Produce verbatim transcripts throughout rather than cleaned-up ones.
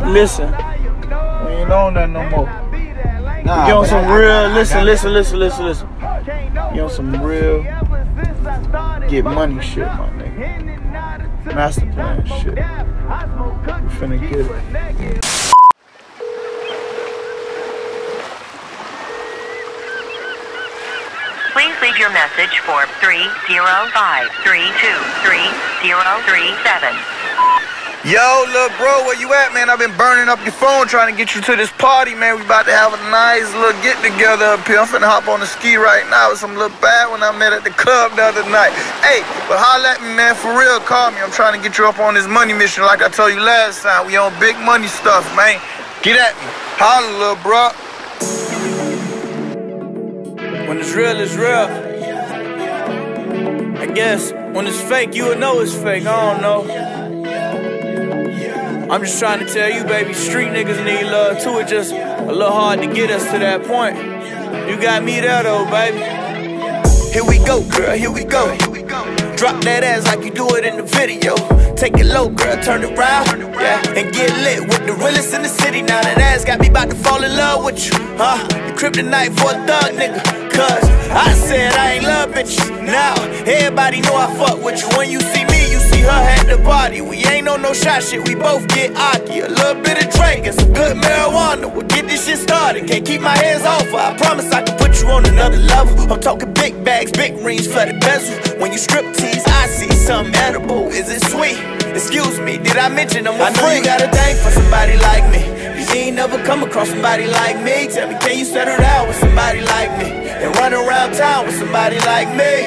Listen, we ain't on that no more. Nah, you on some I, real, I, I, listen, I, listen, listen, listen, listen. You on some real get money shit, my nigga. Master plan shit. We finna get it. Please leave your message for three zero five, three two three, zero three seven. Yo, little bro, where you at, man? I've been burning up your phone trying to get you to this party, man. We about to have a nice little get-together up here. I'm finna hop on the ski right now with some little bad when I met at the club the other night. Hey, but holla at me, man. For real, call me. I'm trying to get you up on this money mission like I told you last time. We on big money stuff, man. Get at me. Holla, little bro. When it's real, it's real. I guess when it's fake, you would know it's fake. I don't know. I'm just trying to tell you, baby, street niggas need love too. It's just a little hard to get us to that point. You got me there though, baby. Here we go, girl, here we go. Drop that ass like you do it in the video. Take it low, girl, turn it round, yeah, and get lit with the realest in the city. Now that ass got me about to fall in love with you, huh? The kryptonite for a thug nigga, cause I said I ain't love bitches. Now everybody know I fuck with you. When you see me, you see her at the party. We ain't on no shot shit, we both get aki. A little bit of drink and some good marijuana. We'll get this shit started, can't keep my hands off her. I promise I can put you on another level. I'm talking big bags, big rings, flooded bezels. When you strip tease, I see something edible. Is it sweet? Excuse me, did I mention I'm a I know freak? You got a thing for somebody like me. You ain't never come across somebody like me. Tell me, can you settle down with somebody like me and run around town with somebody like me?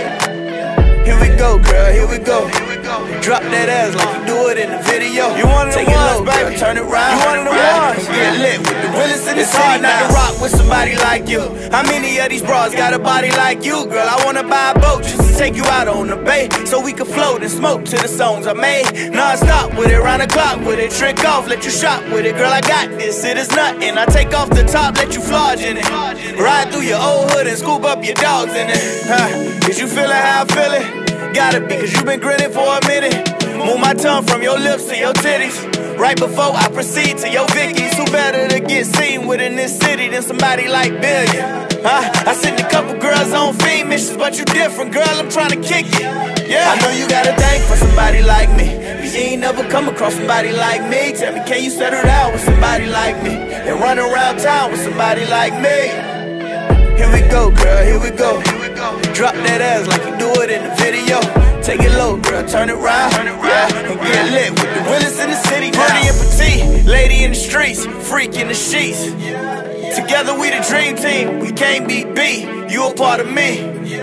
Here we go, girl, here we go. Drop that ass like you do it in the video. You one of the ones, baby, turn it round. You one of the ones. Get lit with the realest in the city. It's hard not to rock with somebody like you. How many of these bras got a body like you, girl? I wanna buy a boat just to take you out on the bay, so we can float and smoke to the songs I made. Non-stop with it, round the clock with it. Trick off, let you shop with it, girl. I got this, it is nothing. I take off the top, let you flodge in it. Ride through your old hood and scoop up your dogs in it. Huh? Is you feeling how I feel it? Gotta be, cause you been grinning for a minute. Move my tongue from your lips to your titties. Right before I proceed to your Vickies. Who better to get seen with in this city than somebody like Billion? Huh? I sent a couple girls on fiend missions, but you different, girl, I'm trying to kick it. Yeah, I know you got a thing for somebody like me. You ain't never come across somebody like me. Tell me, can you settle down with somebody like me and run around town with somebody like me? Here we go, girl, here we go. Drop that ass like you do it in the video. Take it low, girl, turn it round, yeah, and get lit with the realest in the city. Pretty and petite, lady in the streets, freak in the sheets. Together we the dream team, we can't be beat. You a part of me.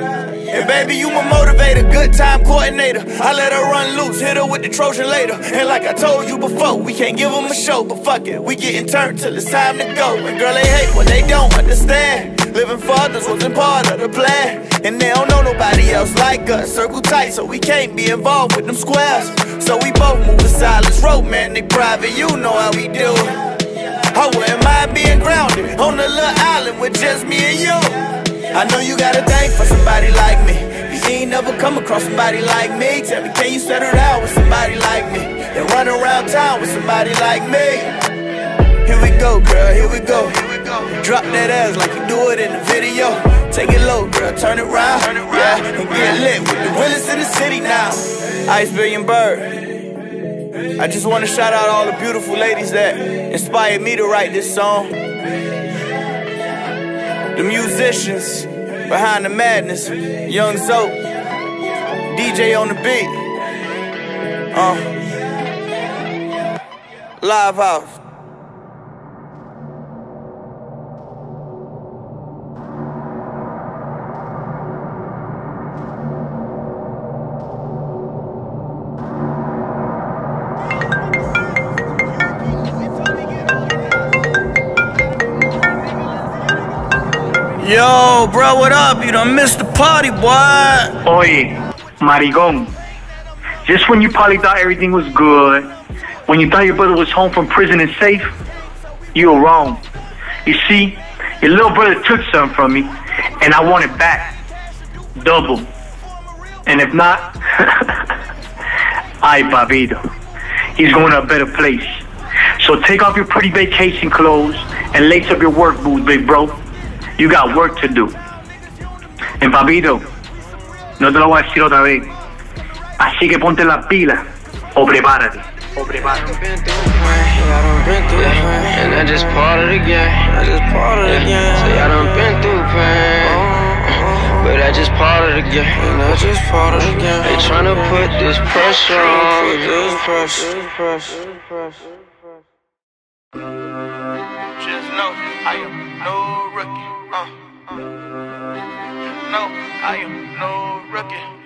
And baby, you my motivator, good time coordinator. I let her run loose, hit her with the Trojan later. And like I told you before, we can't give them a show, but fuck it, we getting turned till it's time to go. And girl, they hate what they don't understand. Living for others wasn't part of the plan, and they don't know nobody else like us. Circle tight, so we can't be involved with them squares. So we both move in silence, romantic, private. You know how we do it. I wouldn't mind being grounded on a little island with just me and you. I know you got a thing for somebody like me. You ain't never come across somebody like me. Tell me, can you settle down with somebody like me and run around town with somebody like me? Here we go, girl, here we go. Drop that ass like you do it in the video. Take it low, girl, turn it round, yeah, and get lit with the realest in the city now. Ice Billion Berg. I just want to shout out all the beautiful ladies that inspired me to write this song. The musicians behind the madness, Young Zoe, D J on the beat, uh, Live House. Yo, bro, what up? You done missed the party, boy. Oye, marigón. Just when you probably thought everything was good, when you thought your brother was home from prison and safe, you were wrong. You see, your little brother took something from me, and I want it back. Double. And if not, ay, papito. He's going to a better place. So take off your pretty vacation clothes and lace up your work boots, big bro. You got work to do. En papito, no te lo voy a decir otra vez. Así que ponte las pilas o prepárate. O prepárate. And I just part of the game. I just part of the game. Say I done been through pain, but I just part of the game. And I just part of the game. They tryna put this pressure on. Put this pressure, pressure, pressure. Just know I am no rookie. Uh, uh. Just know I am no rookie.